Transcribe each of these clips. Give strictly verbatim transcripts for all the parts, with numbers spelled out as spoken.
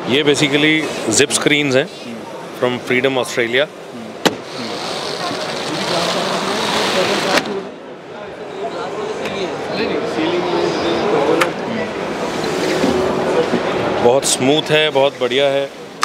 ये basically zip screens हैं from Freedom Australia. बहुत स्मूथ है, बहुत बढ़िया है।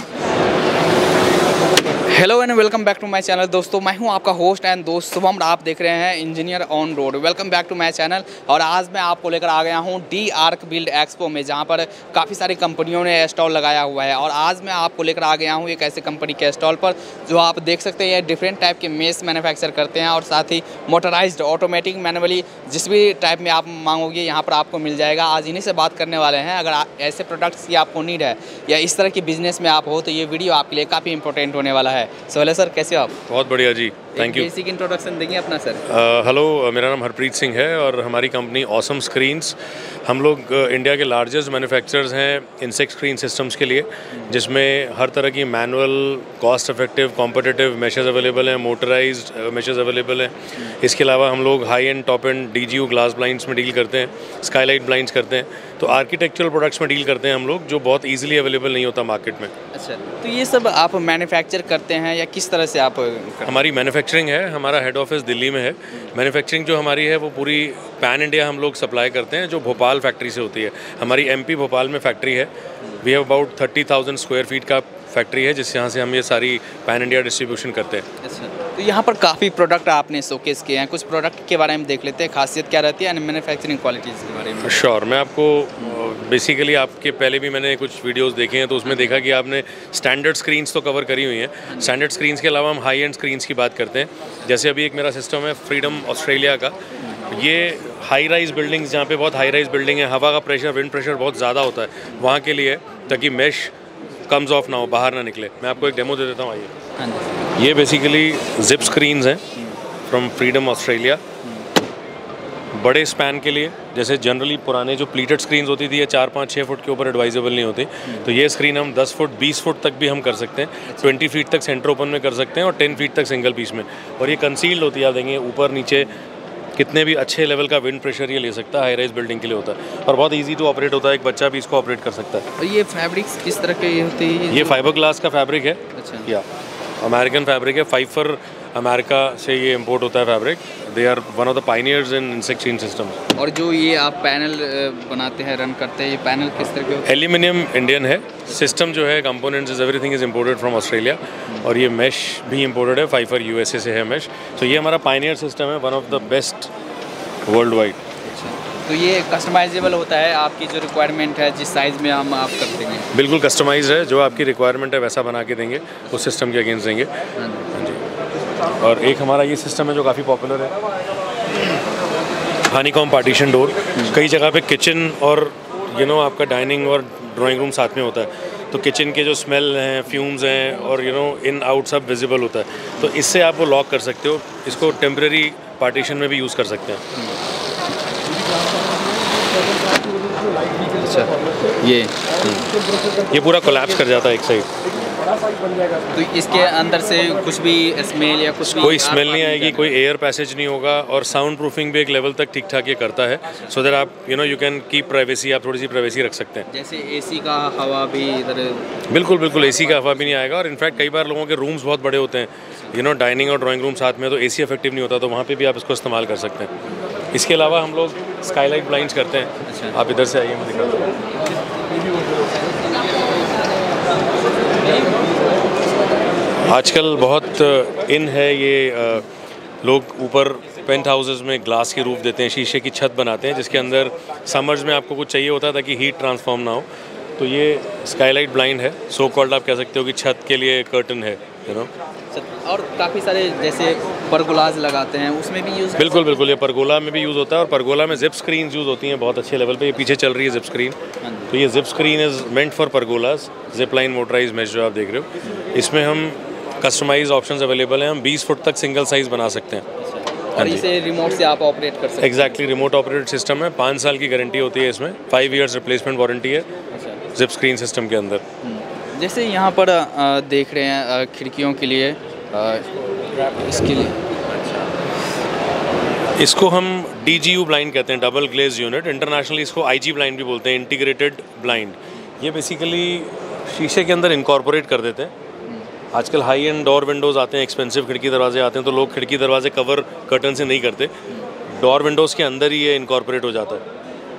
Hello and welcome back to my channel. दोस्तों मैं हूं आपका होस्ट एंड दोस्त शुभम। आप देख रहे हैं engineer on road. Welcome back to my channel. और आज मैं आपको लेकर आ गया हूं डी आर्क बिल्ड एक्सपो में, जहां पर काफ़ी सारी कंपनियों ने स्टॉल लगाया हुआ है। और आज मैं आपको लेकर आ गया हूं एक ऐसे कंपनी के स्टॉल पर जो आप देख सकते हैं डिफरेंट टाइप के मेस मैन्युफैक्चर करते हैं और साथ ही मोटराइज्ड ऑटोमेटिक मैनुअली जिस भी टाइप में आप मांगोगे यहाँ पर आपको मिल जाएगा। आज इन्हीं से बात करने वाले हैं। अगर ऐसे प्रोडक्ट्स की आपको नीड है या इस तरह की बिजनेस में आप हो तो ये वीडियो आपके लिए काफ़ी इंपॉर्टेंट होने वाला है। सो हेलो सर, कैसे हो आप? बहुत बढ़िया जी, थैंक यू। बेसिक इंट्रोडक्शन देंगे अपना सर। हेलो uh, मेरा नाम हरप्रीत सिंह है और हमारी कंपनी ऑसम स्क्रीन्स, हम लोग uh, इंडिया के लार्जेस्ट मैन्युफैक्चरर्स हैं इंसेक्ट स्क्रीन सिस्टम्स के लिए, जिसमें हर तरह की manual, cost effective, competitive meshes available हैं, मोटराइज्ड मेशेस अवेलेबल हैं। इसके अलावा हम लोग high end, top end D G U glass blinds में डील करते हैं, स्काईलाइट ब्लाइंड्स करते हैं, तो आर्किटेक्चरल प्रोडक्ट्स में डील करते हैं हम लोग, जो बहुत ईजिली अवेलेबल नहीं होता मार्केट में। अच्छा, तो ये सब आप मैन्युफैक्चर करते हैं या किस तरह से आप? हमारी मैन्युफैक्चरिंग है, हमारा हेड ऑफिस दिल्ली में है। मैन्युफैक्चरिंग जो हमारी है वो पूरी पैन इंडिया हम लोग सप्लाई करते हैं, जो भोपाल फैक्ट्री से होती है। हमारी एमपी भोपाल में फैक्ट्री है। We have about thirty thousand square feet का फैक्ट्री है, जिस यहाँ से हम ये सारी पैन इंडिया डिस्ट्रीब्यूशन करते हैं। अच्छा, तो यहाँ पर काफ़ी प्रोडक्ट आपने शोकेस किए हैं। कुछ प्रोडक्ट के बारे में देख लेते हैं, खासियत क्या रहती है एंड मैन्युफैक्चरिंग क्वालिटीज़ के बारे में। श्योर, मैं आपको बेसिकली आपके पहले भी मैंने कुछ वीडियोस देखे हैं तो उसमें देखा कि आपने स्टैंडर्ड स्क्रीन्स तो कवर करी हुई हैं। स्टैंडर्ड स्क्रीन्स के अलावा हम हाई एंड स्क्रीन्स की बात करते हैं। जैसे अभी एक मेरा सिस्टम है फ्रीडम ऑस्ट्रेलिया का, ये हाई राइज बिल्डिंग्स, जहाँ पे बहुत हाई राइज बिल्डिंग है, हवा का प्रेशर, विंड प्रेशर बहुत ज़्यादा होता है, वहाँ के लिए, ताकि मेश कम्स ऑफ ना हो, बाहर ना निकले। मैं आपको एक डेमो दे देता हूँ, आइए। ये बेसिकली जिप स्क्रीन्स हैं फ्रॉम फ्रीडम ऑस्ट्रेलिया, बड़े स्पैन के लिए। जैसे जनरली पुराने जो प्लीटेड स्क्रीन्स होती थी ये चार पाँच छः फुट के ऊपर एडवाइजेबल नहीं होती, तो ये स्क्रीन हम दस फुट बीस फुट तक भी हम कर सकते हैं, ट्वेंटी फीट तक सेंटर ओपन में कर सकते हैं और टेन फीट तक सिंगल पीस में। और ये कंसील्ड होती है, आप देंगे ऊपर नीचे कितने भी अच्छे लेवल का विंड प्रेशर ये ले सकता है, हाई राइज बिल्डिंग के लिए होता है और बहुत इजी टू ऑपरेट होता है, एक बच्चा भी इसको ऑपरेट कर सकता है। और ये फैब्रिक्स किस तरह के होते हैं? ये फाइबर ग्लास का फैब्रिक है। अच्छा, या अमेरिकन फैब्रिक है, फाइबर अमेरिका से ये इंपोर्ट होता है fabric. They are one of the pioneers in insect screen system. और जो ये आप पैनल बनाते हैं, रन करते हैं, ये पैनल किस तरह के? एल्यूमिनियम इंडियन है। सिस्टम जो है, components is everything is imported from Australia. और ये मैश भी इम्पोर्टेड है, फाइबर यूएसए से है मैश। तो ये हमारा पायनियर सिस्टम है, one of the best worldwide. तो ये कस्टमाइजेबल होता है, आपकी जो रिक्वायरमेंट है जिस साइज़ में हम आप कर देंगे? बिल्कुल कस्टमाइज है, जो आपकी रिक्वायरमेंट है वैसा बना के देंगे, उस सिस्टम के अगेंस्ट देंगे। हाँ जी। और एक हमारा ये सिस्टम है जो काफ़ी पॉपुलर है, हनीकॉम पार्टीशन डोर। कई जगह पे किचन और यू नो आपका डाइनिंग और ड्राइंग रूम साथ में होता है, तो किचन के जो स्मेल हैं, फ्यूम्स हैं और यू नो इन आउट सब विजिबल होता है, तो इससे आप वो लॉक कर सकते हो। इसको टेम्परेरी पार्टीशन में भी यूज़ कर सकते हैं। अच्छा, ये ये पूरा कोलैप्स कर जाता है एक साइड, तो इसके अंदर से कुछ भी स्मेल या कुछ भी कोई स्मेल नहीं आएगी, कोई एयर पैसेज नहीं होगा और साउंड प्रूफिंग भी एक लेवल तक ठीक ठाक ये करता है, सो दैट आप you know you can keep privacy, आप थोड़ी सी प्राइवेसी रख सकते हैं। जैसे एसी का हवा भी इधर? बिल्कुल बिल्कुल, एसी का हवा भी नहीं आएगा। और इनफैक्ट कई बार लोगों के रूम्स बहुत बड़े होते हैं, यू नो डाइनिंग और ड्राइंग रूम साथ में, तो एसी इफेक्टिव नहीं होता, तो वहाँ पे भी आप इसको इस्तेमाल कर सकते हैं। इसके अलावा हम लोग स्काईलाइट ब्लाइंड्स करते हैं। अच्छा। आप इधर से आइए, मैं दिखाता हूँ। आजकल बहुत इन है ये, लोग ऊपर पेंट हाउसेस में ग्लास की रूफ देते हैं, शीशे की छत बनाते हैं, जिसके अंदर समर्स में आपको कुछ चाहिए होता है ताकि हीट ट्रांसफॉर्म ना हो, तो ये स्काईलाइट ब्लाइंड है, सो कॉल्ड आप कह सकते हो कि छत के लिए कर्टन है, यू नो। और काफ़ी सारे जैसे परगोलाज लगाते हैं, उसमें भी यूज़? बिल्कुल बिल्कुल, ये परगोला में भी यूज़ होता है और परगोला में जिप स्क्रीन यूज़ होती हैं बहुत अच्छे लेवल पे। ये पीछे चल रही है जिप स्क्रीन, तो ये zip screen is meant for pergolas, zip line motorised mesh जो आप देख रहे हो। इसमें हम कस्टमाइज ऑप्शंस अवेलेबल हैं, हम बीस फुट तक सिंगल साइज़ बना सकते हैं। और इसे रिमोट से आप ऑपरेट कर सकते हैं? एग्जैक्टली, रिमोट ऑपरेटेड सिस्टम है, पाँच साल की गारंटी होती है इसमें, फाइव ईयर्स रिप्लेसमेंट वारंटी है जिप स्क्रीन सिस्टम के अंदर। जैसे यहाँ पर आ, देख रहे हैं आ, खिड़कियों के लिए आ, इसके लिए इसको हम डी जी यू ब्लाइंड कहते हैं, डबल ग्लेज यूनिट। इंटरनेशनली इसको आई जी ब्लाइंड भी बोलते हैं, इंटीग्रेटेड ब्लाइंड। ये बेसिकली शीशे के अंदर इनकॉर्पोरेट कर देते हैं। आजकल हाई एंड डोर विंडोज़ आते हैं, एक्सपेंसिव खिड़की दरवाजे आते हैं, तो लोग खिड़की दरवाजे कवर कर्टन से नहीं करते, डोर विंडोज़ के अंदर ही ये इनकॉर्पोरेट हो जाता है।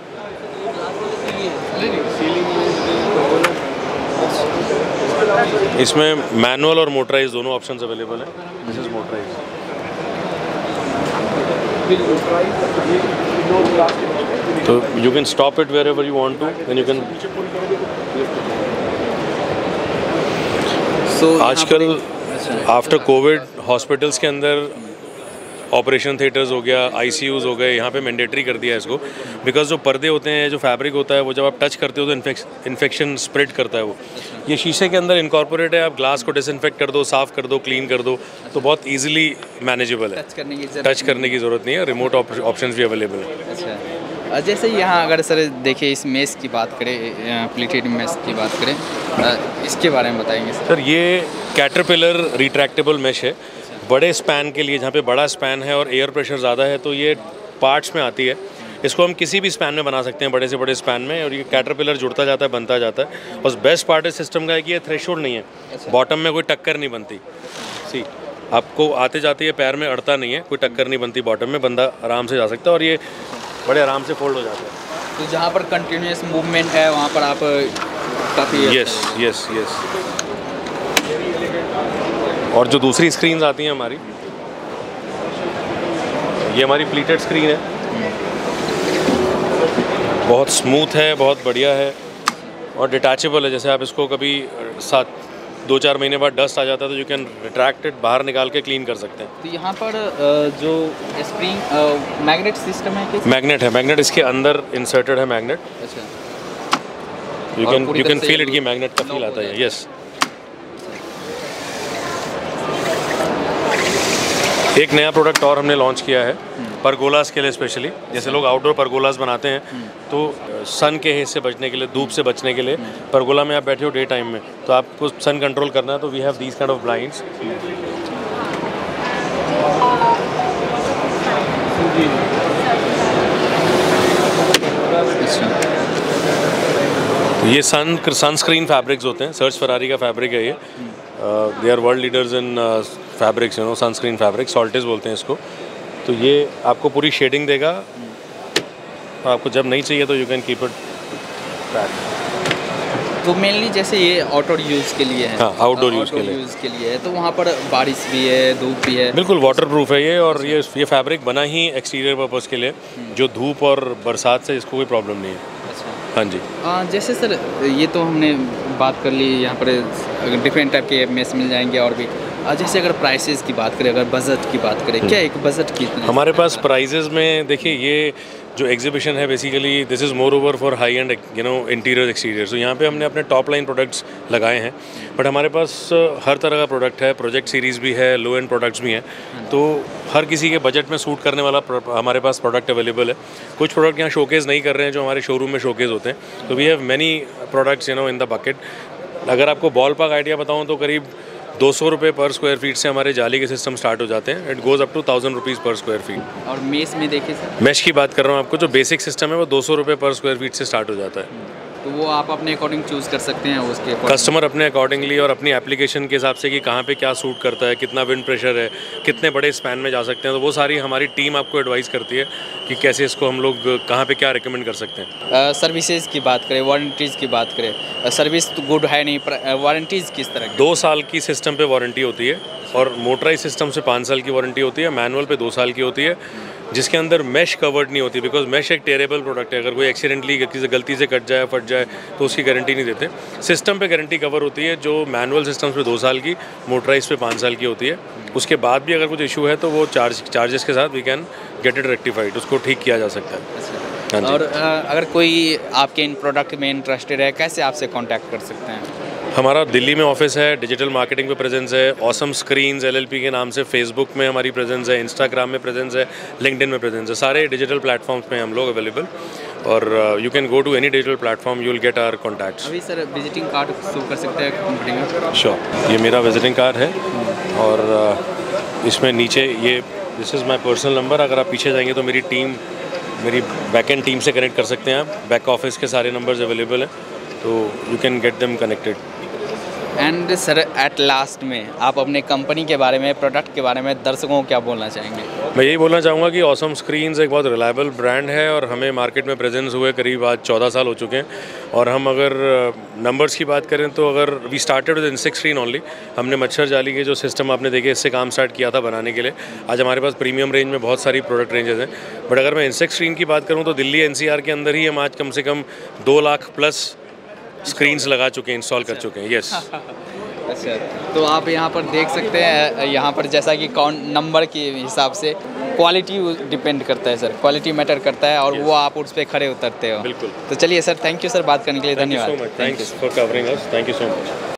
इसमें मैनुअल और मोटराइज दोनों ऑप्शंस अवेलेबल हैं। This is motorised. तो you can stop it wherever you want to, then you can. आजकल आफ्टर कोविड हॉस्पिटल्स के अंदर ऑपरेशन थिएटर्स हो गया, आईसीयूज़ हो गए, यहाँ पे मैंडेटरी कर दिया है इसको, बिकॉज जो पर्दे होते हैं, जो फैब्रिक होता है, वो जब आप टच करते हो तो इन्फेक्शन इन्फेक्शन स्प्रेड करता है वो। ये शीशे के अंदर इनकॉर्पोरेट है, आप ग्लास को डिसइंफेक्ट कर दो, साफ़ कर दो, क्लीन कर दो, तो बहुत ईजिली मैनेजेबल है। टच करने की टच करने की ज़रूरत नहीं है, रिमोट ऑप्शन भी अवेलेबल है। अच्छा, जैसे यहाँ अगर सर देखिए इस मेश की बात करें, प्लेटेड मेश की बात करें, इसके बारे में बताएंगे सर। ये कैटरपिलर रिट्रैक्टेबल मेश है, बड़े स्पैन के लिए, जहाँ पे बड़ा स्पैन है और एयर प्रेशर ज़्यादा है, तो ये पार्ट्स में आती है। इसको हम किसी भी स्पैन में बना सकते हैं, बड़े से बड़े स्पैन में, और ये कैटरपिलर जुड़ता जाता है, बनता जाता है। बस बेस्ट पार्ट इस सिस्टम का है कि ये थ्रेशोल्ड नहीं है, बॉटम में कोई टक्कर नहीं बनती। सी आपको आते जाते ये पैर में अड़ता नहीं है, कोई टक्कर नहीं बनती बॉटम में, बंदा आराम से जा सकता है और ये बड़े आराम से फोल्ड हो जाता है। तो जहाँ पर कंटिन्यूस मूवमेंट है वहाँ पर आप काफ़ी। Yes yes yes. और जो दूसरी स्क्रीन्स आती हैं हमारी, ये हमारी प्लीटेड स्क्रीन है, बहुत स्मूथ है, बहुत बढ़िया है और डिटैचेबल है। जैसे आप इसको कभी सात दो चार महीने बाद डस्ट आ जाता है तो यू कैन रिट्रैक्ट इट, बाहर निकाल के क्लीन कर सकते हैं। तो यहाँ पर जो स्प्रिंग मैग्नेट सिस्टम है, मैग्नेट है, मैग्नेट इसके अंदर इंसर्टेड है मैग्नेट। अच्छा, you can you can feel it कि मैग्नेट का फील आता है। यस। एक नया प्रोडक्ट और हमने लॉन्च किया है परगोलास के लिए स्पेशली। जैसे लोग आउटडोर परगोलास बनाते हैं, तो सन के हेज से बचने के लिए, धूप से बचने के लिए, परगोला में आप बैठे हो डे टाइम में, तो आपको सन कंट्रोल करना है, तो we have these kind of blinds. तो ये सन सनस्क्रीन फैब्रिक्स होते हैं, सर्च फरारी का फैब्रिक है ये। They are world leaders in fabrics, you know, sunscreen fabric, सॉल्टेज बोलते हैं इसको। तो ये आपको पूरी शेडिंग देगा, आपको जब नहीं चाहिए तो you can keep it back. तो मेनली जैसे ये आउटडोर यूज़ के लिए है। हाँ, आउटडोर यूज़ के लिए यूज़ के लिए है, तो वहाँ पर बारिश भी है, धूप भी है। बिल्कुल वाटर प्रूफ है ये, और ये ये फैब्रिक बना ही एक्सटीरियर पर्पज़ के लिए, जो धूप और बरसात से इसको कोई प्रॉब्लम नहीं है। हाँ जी। आ, जैसे सर ये तो हमने बात कर ली, यहाँ पर डिफरेंट टाइप के मेस मिल जाएंगे और भी। जैसे अगर प्राइसेस की बात करें, अगर बजट की बात करें, क्या एक बजट कितना हमारे पास प्राइजेज़ में? देखिए, ये जो एग्जीबिशन है basically this is moreover for high end you know interior exterior. तो यहाँ पे हमने अपने टॉप लाइन प्रोडक्ट्स लगाए हैं, बट हमारे पास हर तरह का प्रोडक्ट है, प्रोजेक्ट सीरीज़ भी है, लो एंड प्रोडक्ट्स भी हैं, तो हर किसी के बजट में सूट करने वाला हमारे पास प्रोडक्ट अवेलेबल है। कुछ प्रोडक्ट यहाँ शोकेस नहीं कर रहे हैं जो हमारे शोरूम में शोकेस होते हैं, तो we have many products you know in the bucket. अगर आपको बॉल पार्क आइडिया बताऊँ तो करीब दो सौ रुपये पर स्क्वायर फीट से हमारे जाली के सिस्टम स्टार्ट हो जाते हैं। It goes up to thousand rupees per square feet. और मेश में देखिए सर, मेश की बात कर रहा हूँ आपको, जो बेसिक सिस्टम है वो दो सौ रुपये पर स्क्वायर फीट से स्टार्ट हो जाता है। तो वो आप अपने अकॉर्डिंग चूज़ कर सकते हैं, उसके कस्टमर अपने अकॉर्डिंगली और अपनी एप्लीकेशन के हिसाब से कि कहाँ पे क्या सूट करता है, कितना विंड प्रेशर है, कितने बड़े स्पैन में जा सकते हैं, तो वो सारी हमारी टीम आपको एडवाइस करती है कि कैसे इसको हम लोग कहाँ पे क्या रिकमेंड कर सकते हैं। सर्विसेज की बात करें, वारंटीज़ की बात करें, सर्विस तो गुड है नहीं, वारंटीज़ किस तरह की? दो साल की सिस्टम पे वारंटी होती है, और मोटराइज सिस्टम से पाँच साल की वारंटी होती है, मैनुअल पे दो साल की होती है, जिसके अंदर मैश कवर्ड नहीं होती, बिकॉज मैश एक टेरेबल प्रोडक्ट है। अगर कोई एक्सीडेंटली किसी गलती से कट जाए, फट जाए, तो उसकी गारंटी नहीं देते। सिस्टम पे गारंटी कवर होती है, जो मैनुअल सिस्टम्स पे दो साल की, मोटराइज पे पाँच साल की होती है। उसके बाद भी अगर कुछ इशू है तो वो चार्ज चार्जेस के साथ we can get it rectified, उसको ठीक किया जा सकता है। और अगर कोई आपके इन प्रोडक्ट में इंटरेस्टेड है, कैसे आपसे कॉन्टैक्ट कर सकते हैं? हमारा दिल्ली में ऑफिस है, डिजिटल मार्केटिंग पे प्रेजेंस है, ऑसम स्क्रीन्स एलएलपी के नाम से फेसबुक में हमारी प्रेजेंस है, इंस्टाग्राम में प्रेजेंस है, लिंक्डइन में प्रेजेंस है, सारे डिजिटल प्लेटफॉर्म्स पे हम लोग अवेलेबल। और you can go to any digital platform, you will get our contacts. अभी सर विजिटिंग कार्ड शो कर सकते हैं कंपनी में? श्योर, ये मेरा विजिटिंग कार्ड है, और uh, इसमें नीचे ये this is my personal number. अगर आप पीछे जाएंगे तो मेरी टीम, मेरी बैकएंड टीम से कनेक्ट कर सकते हैं आप। बैक ऑफिस के सारे नंबर्स अवेलेबल हैं, तो you can get them connected. And sir at last में आप अपने कंपनी के बारे में, प्रोडक्ट के बारे में दर्शकों को क्या बोलना चाहेंगे? मैं यही बोलना चाहूँगा कि ऑसम स्क्रीन्स एक बहुत रिलायबल ब्रांड है और हमें मार्केट में प्रेजेंस हुए करीब आज चौदह साल हो चुके हैं। और हम अगर नंबर्स की बात करें तो अगर we started with insect screen only, हमने मच्छर जाली के जो सिस्टम आपने देखे इससे काम स्टार्ट किया था बनाने के लिए। आज हमारे पास प्रीमियम रेंज में बहुत सारी प्रोडक्ट रेंजेस हैं। बट अगर मैं इंसेक्ट स्क्रीन की बात करूँ तो दिल्ली एन सी आर के अंदर ही हम आज कम से कम दो लाख प्लस स्क्रीन्स लगा चुके हैं, इंस्टॉल कर चुके हैं। यस। अच्छा, तो आप यहाँ पर देख सकते हैं, यहाँ पर जैसा कि काउंट नंबर के हिसाब से क्वालिटी डिपेंड करता है सर, क्वालिटी मैटर करता है और yes. वो आप उस पर खड़े उतरते हो। बिल्कुल। तो चलिए सर, थैंक यू सर बात करने के लिए, धन्यवाद। Thanks for covering us, thank you so much.